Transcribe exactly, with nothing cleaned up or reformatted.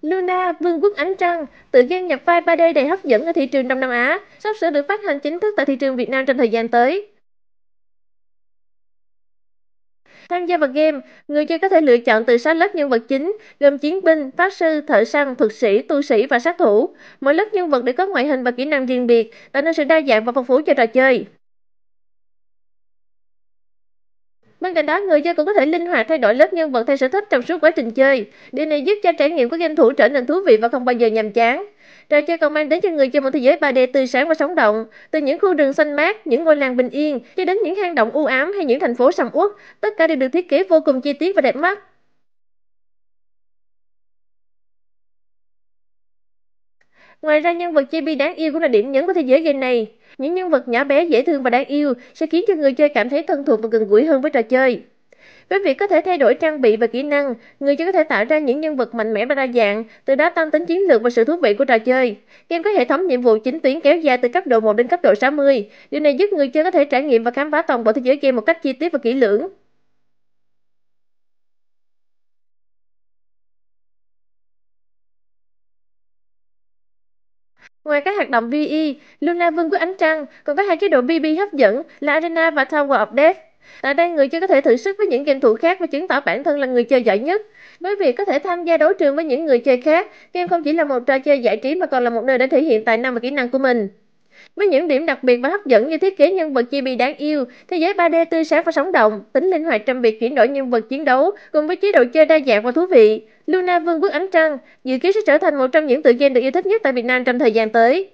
Luna, Vương quốc Ánh Trăng, tựa game nhập vai ba D đầy hấp dẫn ở thị trường Đông Nam Á, sắp sửa được phát hành chính thức tại thị trường Việt Nam trong thời gian tới. Tham gia vào game, người chơi có thể lựa chọn từ sáu lớp nhân vật chính, gồm chiến binh, pháp sư, thợ săn, thuật sĩ, tu sĩ và sát thủ. Mỗi lớp nhân vật đều có ngoại hình và kỹ năng riêng biệt, tạo nên sự đa dạng và phong phú cho trò chơi. Bên cạnh đó, người chơi cũng có thể linh hoạt thay đổi lớp nhân vật theo sở thích trong suốt quá trình chơi. Điều này giúp cho trải nghiệm của game thủ trở nên thú vị và không bao giờ nhàm chán. Trò chơi còn mang đến cho người chơi một thế giới ba D tươi sáng và sống động, từ những khu rừng xanh mát, những ngôi làng bình yên cho đến những hang động u ám hay những thành phố sầm uất, tất cả đều được thiết kế vô cùng chi tiết và đẹp mắt. Ngoài ra, nhân vật chibi đáng yêu cũng là điểm nhấn của thế giới game này. Những nhân vật nhỏ bé, dễ thương và đáng yêu sẽ khiến cho người chơi cảm thấy thân thuộc và gần gũi hơn với trò chơi. Với việc có thể thay đổi trang bị và kỹ năng, người chơi có thể tạo ra những nhân vật mạnh mẽ và đa dạng, từ đó tăng tính chiến lược và sự thú vị của trò chơi. Game có hệ thống nhiệm vụ chính tuyến kéo dài từ cấp độ một đến cấp độ sáu mươi. Điều này giúp người chơi có thể trải nghiệm và khám phá toàn bộ thế giới game một cách chi tiết và kỹ lưỡng. Ngoài các hoạt động PvE, Luna Vương quốc Ánh Trăng còn có hai chế độ PvP hấp dẫn là Arena và Tower of Death. Tại đây, người chơi có thể thử sức với những game thủ khác và chứng tỏ bản thân là người chơi giỏi nhất. Với việc có thể tham gia đấu trường với những người chơi khác, game không chỉ là một trò chơi giải trí mà còn là một nơi để thể hiện tài năng và kỹ năng của mình. Với những điểm đặc biệt và hấp dẫn như thiết kế nhân vật chibi đáng yêu, thế giới ba D tươi sáng và sống động, tính linh hoạt trong việc chuyển đổi nhân vật chiến đấu, cùng với chế độ chơi đa dạng và thú vị, Luna Vương quốc Ánh Trăng dự kiến sẽ trở thành một trong những tựa game được yêu thích nhất tại Việt Nam trong thời gian tới.